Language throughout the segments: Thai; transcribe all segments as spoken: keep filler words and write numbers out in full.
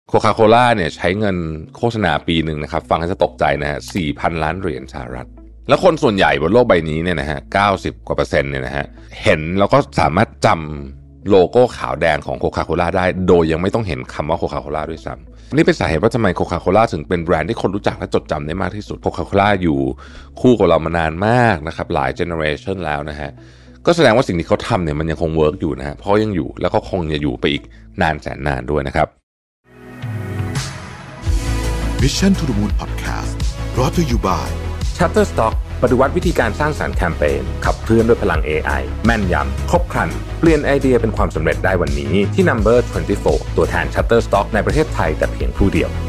โคคาโคล่าเนี่ยใช้เงินโฆษณาปีหนึ่งนะครับฟังให้จะตกใจนะฮะ สี่พัน ล้านเหรียญสหรัฐแล้วคนส่วนใหญ่บนโลกใบนี้เนี่ยนะฮะเก้าสิบกว่าเปอร์เซ็นต์เนี่ยนะฮะเห็นแล้วก็สามารถจำโลโก้ขาวแดงของโคคาโคล่าได้โดยยังไม่ต้องเห็นคำว่าโคคาโคล่าด้วยซ้ำนี่เป็นสาเหตุว่าทำไมโคคาโคล่าถึงเป็นแบรนด์ที่คนรู้จักและจดจำได้มากที่สุดโคคาโคล่าอยู่คู่กับเรามานานมากนะครับหลายเจเนอเรชันแล้วนะฮะก็แสดงว่าสิ่งที่เขาทำเนี่ยมันยังคงเวิร์กอยู่นะฮะเพราะยังอยู่แล้วก็คงจะอยู่ไปอีกนานแสนนานด้วยนะครับ Mission to the Moon Podcast brought to you by Shutterstock ปฏิวัติวิธีการสร้างสรรค์แคมเปญขับเคลื่อนด้วยพลัง เอ ไอ แม่นยำครบครันเปลี่ยนไอเดียเป็นความสำเร็จได้วันนี้ที่ Number ยี่สิบสี่ ตัวแทน Shutterstock ในประเทศไทยแต่เพียงผู้เดียว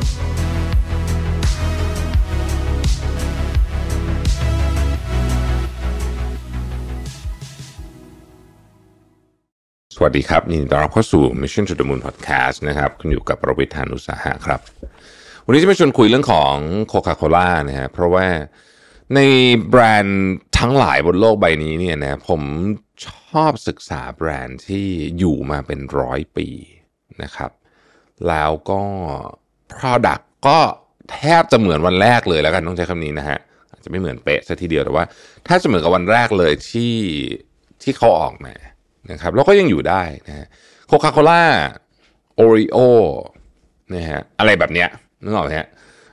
สวัสดีครับยินดีต้อนรับเข้าสู่ Mission to the Moon Podcast นะครับคุณอยู่กับประวิทย์ หาญอุตสาหะครับวันนี้จะมาชวนคุยเรื่องของ Coca-Cola นะฮะเพราะว่าในแบรนด์ทั้งหลายบนโลกใบนี้เนี่ยนะผมชอบศึกษาแบรนด์ที่อยู่มาเป็นร้อยปีนะครับแล้วก็ Product ก็แทบจะเหมือนวันแรกเลยแล้วกันต้องใช้คำนี้นะฮะอาจจะไม่เหมือนเป๊ะซะทีเดียวแต่ว่าถ้าจะเหมือนกับวันแรกเลยที่ที่เขาออกมานะครับแล้วก็ยังอยู่ได้นะฮะโคคาโคล่าโอริโอนะฮะอะไรแบบเนี้ยนึกออกไหมฮะ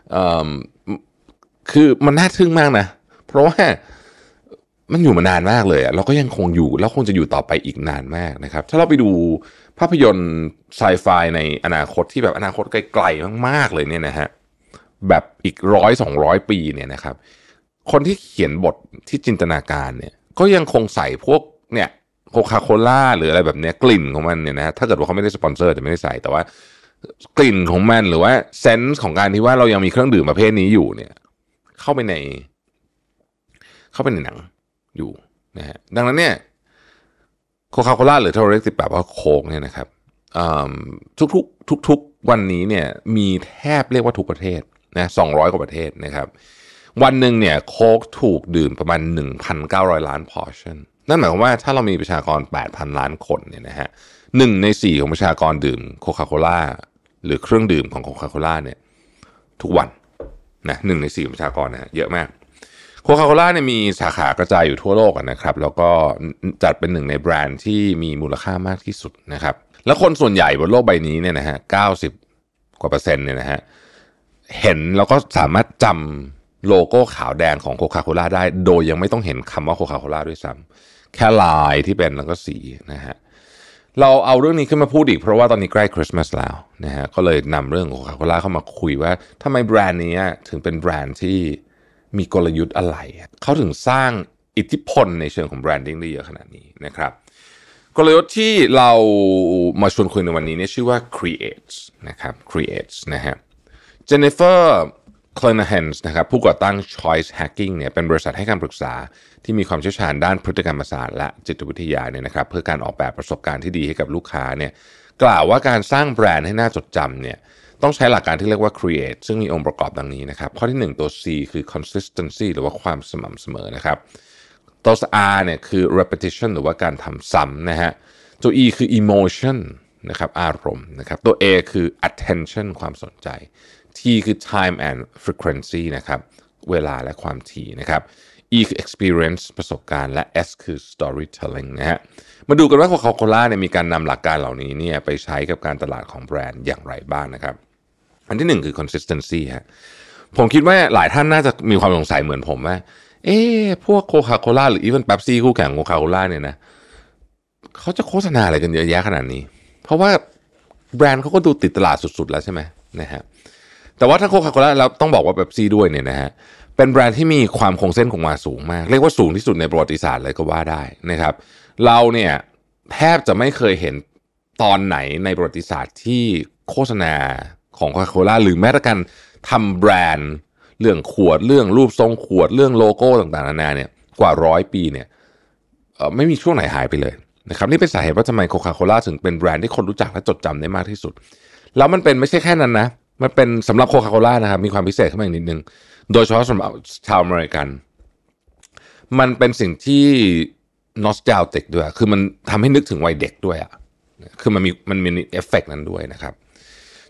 คือมันน่าทึ่งมากนะเพราะว่ามันอยู่มานานมากเลยอะเราก็ยังคงอยู่แล้วคงจะอยู่ต่อไปอีกนานมากนะครับถ้าเราไปดูภาพยนตร์ไซไฟในอนาคตที่แบบอนาคตไกลๆมากๆเลยเนี่ยนะฮะแบบอีกร้อยสองร้อยปีเนี่ยนะครับคนที่เขียนบทที่จินตนาการเนี่ยก็ยังคงใส่พวกเนี่ยโคคาโคล่าหรืออะไรแบบเนี้ยกลิ่นของมันเนี่ยนะถ้าเกิดว่าเขาไม่ได้สปอนเซอร์จะไม่ได้ใส่แต่ว่ากลิ่นของมันหรือว่าเซนส์ของการที่ว่าเรายังมีเครื่องดื่มประเภทนี้อยู่เนี่ยเข้าไปในเข้าไปในหนังอยู่นะฮะดังนั้นเนี่ยโคคาโคล่าหรือที่เราเรียกติดปากว่าโค้กเนี่ยนะครับทุกๆทุกๆวันนี้เนี่ยมีแทบเรียกว่าทุกประเทศนะสองร้อยกว่าประเทศนะครับวันหนึ่งเนี่ยโค้กถูกดื่มประมาณ หนึ่งพันเก้าร้อย ล้านพอร์ชั่นนั่นหมายความว่าถ้าเรามีประชากร แปดพัน ล้านคนเนี่ยนะฮะหนึ่งในสี่ของประชากรดื่มโคคาโคล่าหรือเครื่องดื่มของโคคาโคล่าเนี่ยทุกวันนะหนึ่งในสี่ประชากรนะฮะเยอะมากโคคาโคล่าเนี่ยมีสาขากระจายอยู่ทั่วโลกนะครับแล้วก็จัดเป็นหนึ่งในแบรนด์ที่มีมูลค่ามากที่สุดนะครับแล้วคนส่วนใหญ่บนโลกใบนี้เนี่ยนะฮะเก้าสิบกว่าเปอร์เซ็นต์เนี่ยนะฮะเห็นแล้วก็สามารถจำโลโก้ขาวแดงของโคคาโคล่าได้โดยยังไม่ต้องเห็นคำว่าโคคาโคล่าด้วยซ้ำแค่ลายที่เป็นแล้วก็สีนะฮะเราเอาเรื่องนี้ขึ้นมาพูดอีกเพราะว่าตอนนี้ใกล้คริสต์มาสแล้วนะฮะก็เลยนำเรื่องโคคาโคล่าเข้ามาคุยว่าทำไมแบรนด์นี้ถึงเป็นแบรนด์ที่มีกลยุทธ์อะไรเขาถึงสร้างอิทธิพลในเชิงของแบรนดิ้งได้เยอะขนาดนี้นะครับกลยุทธ์ที่เรามาชวนคุยในวันนี้เนี่ยชื่อว่า Creates นะครับ Creates นะฮะ Jennifer Clenahan นะครับผู้ก่อตั้ง Choice Hacking เนี่ยเป็นบริษัทให้คำปรึกษาที่มีความเชี่ยวชาญด้านพฤติกรรมศาสตร์และจิตวิทยาเนี่ยนะครับเพื่อการออกแบบประสบการณ์ที่ดีให้กับลูกค้าเนี่ยกล่าวว่าการสร้างแบรนด์ให้น่าจดจำเนี่ยต้องใช้หลักการที่เรียกว่า create ซึ่งมีองค์ประกอบดังนี้นะครับข้อที่หนึ่งตัว C คือ consistency หรือว่าความสม่ำเสมอนะครับตัว R เนี่ยคือ repetition หรือว่าการทำซ้ำนะฮะตัว E คือ emotion นะครับอารมณ์นะครับตัว A คือ attention ความสนใจ T คือ time and frequency นะครับเวลาและความถี่นะครับ E คือ experience ประสบการณ์และ S คือ storytelling นะฮะมาดูกันว่าโคคาโคล่าเนี่ยมีการนำหลักการเหล่านี้เนี่ยไปใช้กับการตลาดของแบรนด์อย่างไรบ้างนะครับอันที่หนึ่งคือ consistency ฮะผมคิดว่าหลายท่านน่าจะมีความสงสัยเหมือนผมว่าเอ๊ะพวกโคคาโคล่าหรือ even Pepsi คู่แข่งโคคาโคล่าเนี่ยนะเขาจะโฆษณาอะไรกันเยอะแยะขนาดนี้เพราะว่าแบรนด์เขาก็ดูติดตลาดสุดๆแล้วใช่ไหมนะฮะแต่ว่าถ้าโคคาโคล่าแล้วต้องบอกว่า Pepsi ด้วยเนี่ยนะฮะเป็นแบรนด์ที่มีความคงเส้นคงวาสูงมากเรียกว่าสูงที่สุดในประวัติศาสตร์เลยก็ว่าได้นะครับเราเนี่ยแทบจะไม่เคยเห็นตอนไหนในประวัติศาสตร์ที่โฆษณาของโคคาโคล่าหรือแม้แต่การทำแบรนด์เรื่องขวดเรื่องรูปทรงขวดเรื่องโลโก้ต่างๆนานาเนี่ยกว่าร้อยปีเนี่ยไม่มีช่วงไหนหายไปเลยนะครับนี่เป็นสาเหตุว่าทำไมโคคาโคล่าถึงเป็นแบรนด์ที่คนรู้จักและจดจำได้มากที่สุดแล้วมันเป็นไม่ใช่แค่นั้นนะมันเป็นสำหรับโคคาโคล่านะครับมีความพิเศษขึ้นมาอีกนิดนึงโดยเฉพาะสำหรับชาวอเมริกันมันเป็นสิ่งที่นอสตาลจิกด้วยคือมันทำให้นึกถึงวัยเด็กด้วยอ่ะคือมันมีมันมีเอฟเฟกต์นั้นด้วยนะครับ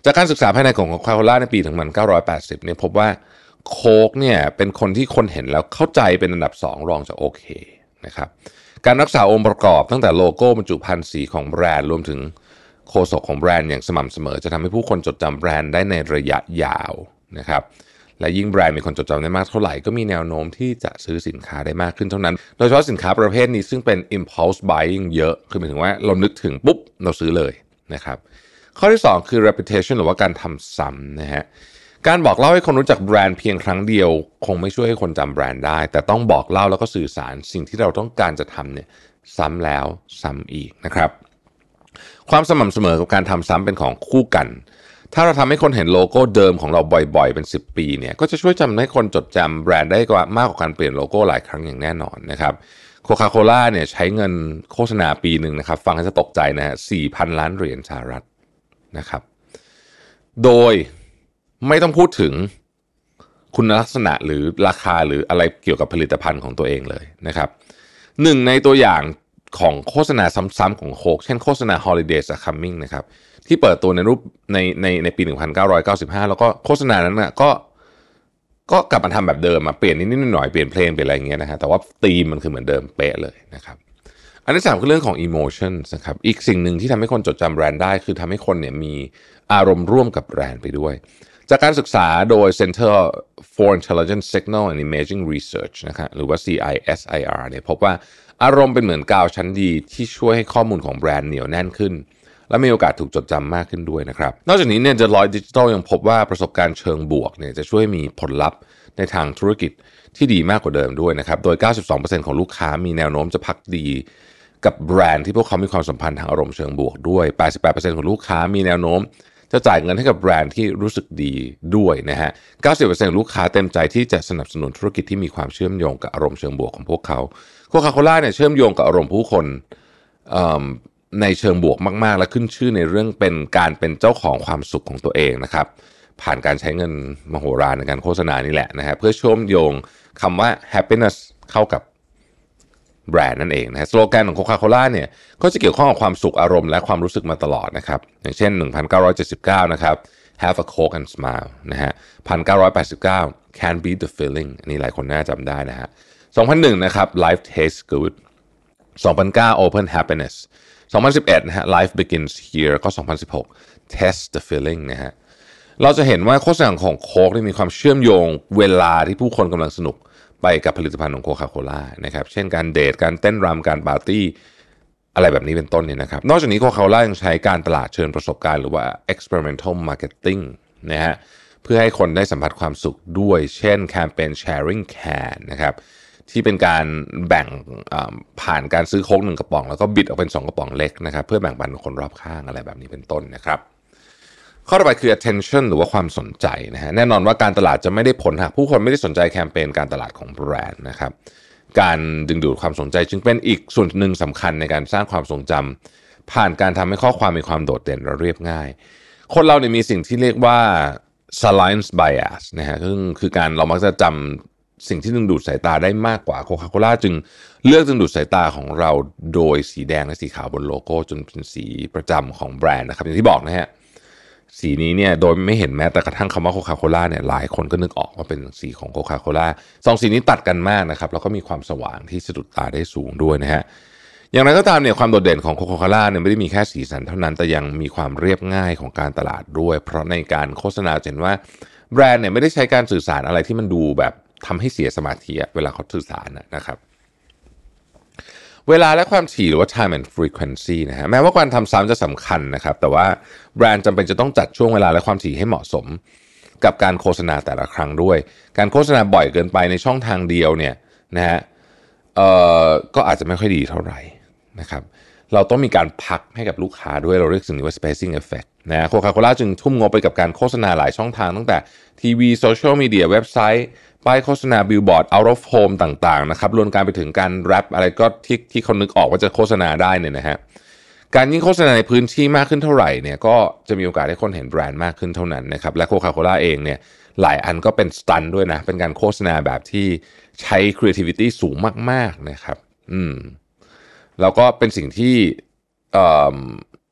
จากการศึกษาภายในของโคคาโคล่าในปีหนึ่งพันเก้าร้อยแปดสิบเนี่ยพบว่าโค้กเนี่ยเป็นคนที่คนเห็นแล้วเข้าใจเป็นอันดับสองรองจากโอเคนะครับการรักษาองค์ประกอบตั้งแต่โลโก้บรรจุภัณฑ์สีของแบรนด์รวมถึงโฆษกของแบรนด์อย่างสม่ำเสมอจะทำให้ผู้คนจดจำแบรนด์ได้ในระยะยาวนะครับและยิ่งแบรนด์มีคนจดจำได้มากเท่าไหร่ก็มีแนวโน้มที่จะซื้อสินค้าได้มากขึ้นเท่านั้นโดยเฉพาะสินค้าประเภทนี้ซึ่งเป็น impulse buying เยอะคือหมายถึงว่าเรานึกถึงปุ๊บเราซื้อเลยนะครับข้อที่สองคือ reputation หรือว่าการทำซ้ำนะฮะการบอกเล่าให้คนรู้จักแบรนด์เพียงครั้งเดียวคงไม่ช่วยให้คนจำแบรนด์ได้แต่ต้องบอกเล่าแล้วก็สื่อสารสิ่งที่เราต้องการจะทำเนี่ยซ้ำแล้วซ้ำอีกนะครับความสม่ำเสมอกับการทำซ้ำเป็นของคู่กันถ้าเราทำให้คนเห็นโลโก้เดิมของเราบ่อยๆเป็นสิบปีเนี่ยก็จะช่วยจำให้คนจดจำแบรนด์ได้กว่ามากกว่าการเปลี่ยนโลโก้หลายครั้งอย่างแน่นอนนะครับโคคาโคล่าเนี่ยใช้เงินโฆษณาปีหนึ่งนะครับฟังให้จะตกใจนะฮะ สี่พัน ล้านเหรียญสหรัฐนะครับโดยไม่ต้องพูดถึงคุณลักษณะหรือราคาหรืออะไรเกี่ยวกับผลิตภัณฑ์ของตัวเองเลยนะครับหนึ่งในตัวอย่างของโฆษณาซ้ำๆของโค้กเช่นโฆษณา Holidays are Coming นะครับที่เปิดตัวในรูปในในในปีหนึ่งพันเก้าร้อยเก้าสิบห้าแล้วก็โฆษณานั้นนะก็ก็กลับมาทำแบบเดิมมาเปลี่ยนนิดๆหน่อยๆเปลี่ยนเพลงเปลี่ยนอะไรอย่างเงี้ยนะฮะแต่ว่าธีมมันคือเหมือนเดิมเป๊ะเลยนะครับอันที่สามคือเรื่องของ emotions นะครับอีกสิ่งหนึ่งที่ทำให้คนจดจำแบรนด์ได้คือทำให้คนเนี่ยมีอารมณ์ร่วมกับแบรนด์ไปด้วยจากการศึกษาโดย Center for Intelligent Signal and Imaging Research นะครับหรือว่า ซี ไอ เอส ไอ อาร์ เนี่ยพบว่าอารมณ์เป็นเหมือนกาวชั้นดีที่ช่วยให้ข้อมูลของแบรนด์เหนียวแน่นขึ้นและมีโอกาสถูกจดจำมากขึ้นด้วยนะครับนอกจากนี้เนี่ย Deloitte Digital ยังพบว่าประสบการณ์เชิงบวกเนี่ยจะช่วยมีผลลัพธ์ในทางธุรกิจที่ดีมากกว่าเดิมด้วยนะครับโดย เก้าสิบสองเปอร์เซ็นต์ ของลูกค้ามีแนวโน้มจะภักดีกับแบรนด์ที่พวกเขามีความสัมพันธ์ทางอารมณ์เชิงบวกด้วย แปดสิบแปดเปอร์เซ็นต์ ของลูกค้ามีแนวโน้มจะจ่ายเงินให้กับแบรนด์ที่รู้สึกดีด้วยนะฮะ เก้าสิบเปอร์เซ็นต์ ของลูกค้าเต็มใจที่จะสนับสนุนธุรกิจที่มีความเชื่อมโยงกับอารมณ์เชิงบวกของพวกเขาโคคาโคล่าเนี่ยเชื่อมโยงกับอารมณ์ผู้คนในเชิงบวกมากๆและขึ้นชื่อในเรื่องเป็นการเป็นเจ้าของความสุขของตัวเองนะครับผ่านการใช้เงินมโหฬารในการโฆษณานี่แหละนะฮะเพื่อเชื่อมโยงคำว่า happiness เข้ากับแบรนด์นั่นเองนะฮะสโลแกนของโคคาโคล่าเนี่ยก็จะเกี่ยวข้องกับความสุขอารมณ์และความรู้สึกมาตลอดนะครับอย่างเช่นหนึ่งพันเก้าร้อยเจ็ดสิบเก้านะครับ have a coke and smile นะฮะ หนึ่งพันเก้าร้อยแปดสิบเก้า can't beat the feeling อันนี้หลายคนน่าจำได้นะฮะสองพันหนึ่งนะครับ life tastes good สองพันเก้า open happinessสองพันสิบเอ็ดนะฮะ life begins here ก็สองพันสิบหก test the feeling นะฮะเราจะเห็นว่าโฆษณาของโค้กมีความเชื่อมโยงเวลาที่ผู้คนกำลังสนุกไปกับผลิตภัณฑ์ของโคคาโคล่านะครับเช่นการเดทการเต้นรำการปาร์ตี้อะไรแบบนี้เป็นต้นเนี่ยนะครับนอกจากนี้โคคาโคล่ายังใช้การตลาดเชิญประสบการณ์หรือว่า experimental marketing นะฮะเพื่อให้คนได้สัมผัสความสุขด้วยเช่นแคมเปญ sharing can นะครับที่เป็นการแบ่งผ่านการซื้อโค้กหนึ่งกระป๋องแล้วก็บิดออกเป็นสองกระป๋องเล็กนะครับเพื่อแบ่งปันคนรอบข้างอะไรแบบนี้เป็นต้นนะครับข้อต่อไปคือ attention หรือว่าความสนใจนะฮะแน่นอนว่าการตลาดจะไม่ได้ผลหากผู้คนไม่ได้สนใจแคมเปญการตลาดของแบรนด์นะครับการดึงดูดความสนใจจึงเป็นอีกส่วนหนึ่งสำคัญในการสร้างความทรงจำผ่านการทำให้ข้อความมีความโดดเด่นและเรียบง่ายคนเราเนี่ยมีสิ่งที่เรียกว่า salience bias นะฮะซึ่งคือการเรามักจะจำสิ่งที่ดึงดูดสายตาได้มากกว่าโคคาโคล่าจึงเลือกดึงดูดสายตาของเราโดยสีแดงและสีขาวบนโลโก้จนเป็นสีประจำของแบรนด์นะครับอย่างที่บอกนะฮะสีนี้เนี่ยโดยไม่เห็นแม้แต่กระทั่งคำว่าโคคาโคล่าเนี่ยหลายคนก็นึกออกว่าเป็นสีของโคคาโคล่าสองสีนี้ตัดกันมากนะครับแล้วก็มีความสว่างที่สะดุดตาได้สูงด้วยนะฮะอย่างไรก็ตามเนี่ยความโดดเด่นของโคคาโคล่าเนี่ยไม่ได้มีแค่สีสันเท่านั้นแต่ยังมีความเรียบง่ายของการตลาดด้วยเพราะในการโฆษณาเห็นว่าแบรนด์เนี่ยไม่ได้ใช้การสื่อสารอะไรที่มันดูแบบทำให้เสียสมาธิเวลาเขาสื่อสารนะครับเวลาและความถี่หรือว่า time and frequency นะฮะแม้ว่าการทำซ้ำจะสำคัญนะครับแต่ว่าแบรนด์จำเป็นจะต้องจัดช่วงเวลาและความถี่ให้เหมาะสมกับการโฆษณาแต่ละครั้งด้วยการโฆษณาบ่อยเกินไปในช่องทางเดียวเนี่ยนะฮะเอ่อก็อาจจะไม่ค่อยดีเท่าไหร่นะครับเราต้องมีการพักให้กับลูกค้าด้วยเราเรียกสิ่งนี้ว่า spacing effect นะโคคาโคล่าจึงทุ่มงบไปกับการโฆษณาหลายช่องทางตั้งแต่ทีวีโซเชียลมีเดียเว็บไซต์ป้ายโฆษณาบิลบอร์ด out of home ต่างๆนะครับรวมการไปถึงการแรปอะไรก็ที่ที่เขานึกออกว่าจะโฆษณาได้เนี่ยนะฮะการยิ่งโฆษณาในพื้นที่มากขึ้นเท่าไหร่เนี่ยก็จะมีโอกาสให้คนเห็นแบรนด์มากขึ้นเท่านั้นนะครับและโคคาโคล่าเองเนี่ยหลายอันก็เป็นสตันด้วยนะเป็นการโฆษณาแบบที่ใช้ creativity สูงมากๆนะครับอืมแล้วก็เป็นสิ่งที่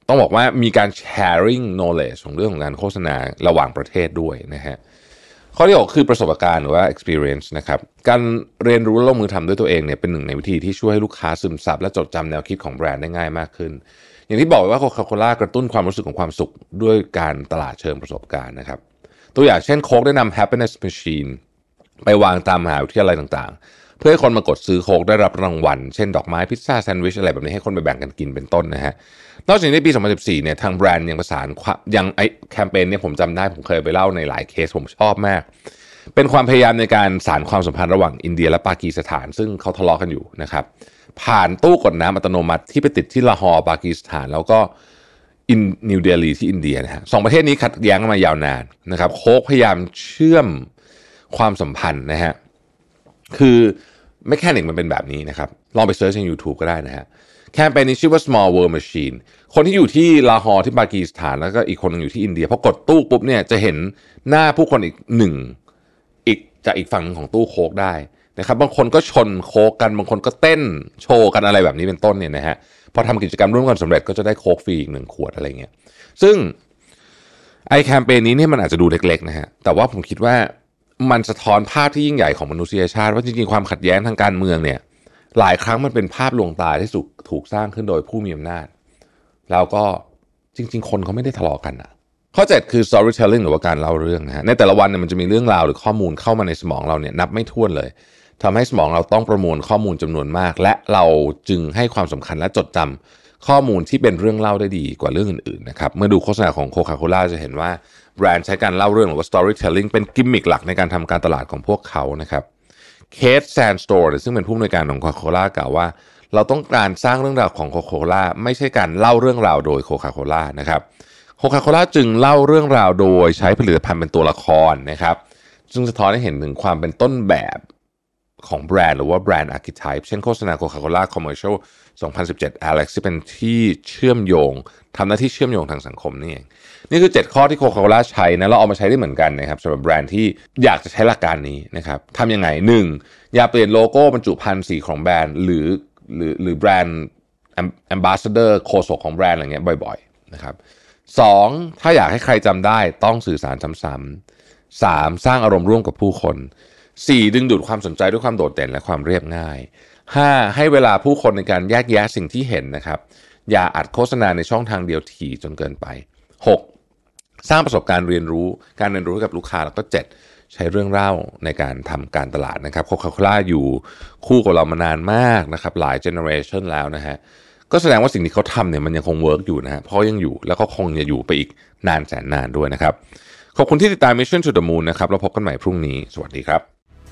ต้องบอกว่ามีการ sharing knowledge ของเรื่องของการโฆษณาระหว่างประเทศด้วยนะฮะข้อที่หกคือประสบการณ์หรือว่า experience นะครับการเรียนรู้และลงมือทำด้วยตัวเองเนี่ยเป็นหนึ่งในวิธีที่ช่วยให้ลูกค้าซึมซับและจดจำแนวคิดของแบรนด์ได้ง่ายมากขึ้นอย่างที่บอกว่า Coca-Cola กระตุ้นความรู้สึกของความสุขด้วยการตลาดเชิงประสบการณ์นะครับตัวอย่างเช่นโค้กได้นำ happiness machine ไปวางตามมหาวิทยาลัยต่างๆเพื่อให้คนมากดซื้อโค้กได้รับรางวัลเช่นดอกไม้พิซซ่าแซนด์วิชอะไรแบบนี้ให้คนไปแบ่งกันกินเป็นต้นนะฮะนอกจากนี้ในปีสองพันสิบสี่เนี่ยทางแบรนด์ยังประสานยังไอแคมเปญเนี่ยผมจำได้ผมเคยไปเล่าในหลายเคสผมชอบมากเป็นความพยายามในการสานความสัมพันธ์ระหว่างอินเดียและปากีสถานซึ่งเขาทะเลาะกันอยู่นะครับผ่านตู้กดน้ำอัตโนมัติที่ไปติดที่ลาฮอร์ปากีสถานแล้วก็อินนิวเดลีที่อินเดียนะฮะสองประเทศนี้ขัดแย้งกันมายาวนานนะครับโค้กพยายามเชื่อมความสัมพันธ์นะฮะคือแมคานิกมันเป็นแบบนี้นะครับลองไปเซิร์ชใน YouTube ก็ได้นะฮะแคมเปญนี้ชื่อว่า Small World Machine คนที่อยู่ที่ลาฮอร์ที่ปากีสถานแล้วก็อีกคนนึงอยู่ที่อินเดียพอกดตู้ปุ๊บเนี่ยจะเห็นหน้าผู้คนอีกหนึ่งอีกจากอีกฝั่งของตู้โค้กได้นะครับบางคนก็ชนโค้กกันบางคนก็เต้นโชว์กันอะไรแบบนี้เป็นต้นเนี่ยนะฮะพอทำกิจกรรมร่วมกันสำเร็จก็จะได้โค้กฟรีอีกหนึ่งขวดอะไรเงี้ยซึ่งไอแคมเปญนี้เนี่ยมันอาจจะดูเล็กๆนะฮะแต่ว่าผมคิดว่ามันสะท้อนภาพที่ยิ่งใหญ่ของมนุษยชาติว่าจริงๆความขัดแย้งทางการเมืองเนี่ยหลายครั้งมันเป็นภาพลวงตาที่ถูกสร้างขึ้นโดยผู้มีอำนาจแล้วก็จริงๆคนเขาไม่ได้ทะเลาะกันนะข้อเจ็ดคือ storytelling หรือว่าการเล่าเรื่องนะฮะในแต่ละวันเนี่ยมันจะมีเรื่องราวหรือข้อมูลเข้ามาในสมองเราเนี่ยนับไม่ถ้วนเลยทำให้สมองเราต้องประมวลข้อมูลจำนวนมากและเราจึงให้ความสำคัญและจดจำข้อมูลที่เป็นเรื่องเล่าได้ดีกว่าเรื่องอื่นๆนะครับเมื่อดูโฆษณาของ Coca-Cola จะเห็นว่าแบรนด์ใช้การเล่าเรื่องหรือว่า storytelling เป็นกิมมิคหลักในการทำการตลาดของพวกเขานะครับเคทแซนสโตร์ซึ่งเป็นผู้อำนวยการของ Coca-Cola กล่าวว่าเราต้องการสร้างเรื่องราวของ Coca-Cola ไม่ใช่การเล่าเรื่องราวโดย Coca-Cola นะครับโคคาโคล่าจึงเล่าเรื่องราวโดยใช้ผลิตภัณฑ์เป็นตัวละครนะครับซึ่งสะท้อนให้เห็นถึงความเป็นต้นแบบของแบรนด์หรือว่าแบรนด์อาร์คิไทป์เช่นโฆษณาโคคาโคล่าคอมเมอร์เชียลสองพันสิบเจ็ด Alex ที่เป็นที่เชื่อมโยงทำหน้าที่เชื่อมโยงทางสังคมนี่เองนี่คือเจ็ดข้อที่โคคาโคล่าใช้นะเราเอามาใช้ได้เหมือนกันนะครับสำหรับแบรนด์ที่อยากจะใช้หลักการนี้นะครับทำยังไงหนึ่งอย่าเปลี่ยนโลโก้บรรจุภัณฑ์สีของแบรนด์หรือหรือหรือแบรนด์แอมบาสเดอร์โฆษกของแบรนด์อะไรเงี้ยบ่อยๆนะครับสองถ้าอยากให้ใครจำได้ต้องสื่อสารซ้ำๆสามสร้างอารมณ์ร่วมกับผู้คนสี่ดึงดูดความสนใจด้วยความโดดเด่นและความเรียบง่ายห้าให้เวลาผู้คนในการแยกแยะสิ่งที่เห็นนะครับอย่าอัดโฆษณาในช่องทางเดียวถี่จนเกินไปหกสร้างประสบการณ์เรียนรู้การเรียนรู้กับลูกค้าแล้วก็เจ็ดใช้เรื่องเล่าในการทำการตลาดนะครับโคคาโคล่าอยู่คู่กับเรามานานมากนะครับหลายเจเนอเรชันแล้วนะฮะก็แสดงว่าสิ่งที่เขาทำเนี่ยมันยังคงเวิร์กอยู่นะฮะเพราะยังอยู่แล้วก็คงจะอยู่ไปอีกนานแสนนานด้วยนะครับขอบคุณที่ติดตาม Mission to the Moon นะครับเราพบกันใหม่พรุ่งนี้สวัสดีครับ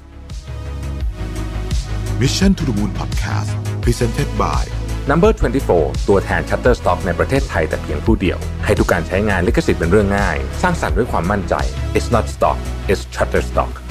Mission to the Moon Podcast Presented by Number ยี่สิบสี่ ตัวแทน Shutterstock ในประเทศไทยแต่เพียงผู้เดียวให้ทุกการใช้งานลิขสิทธิ์เป็นเรื่องง่ายสร้างสรรค์ด้วยความมั่นใจ It's not stock, it's Shutterstock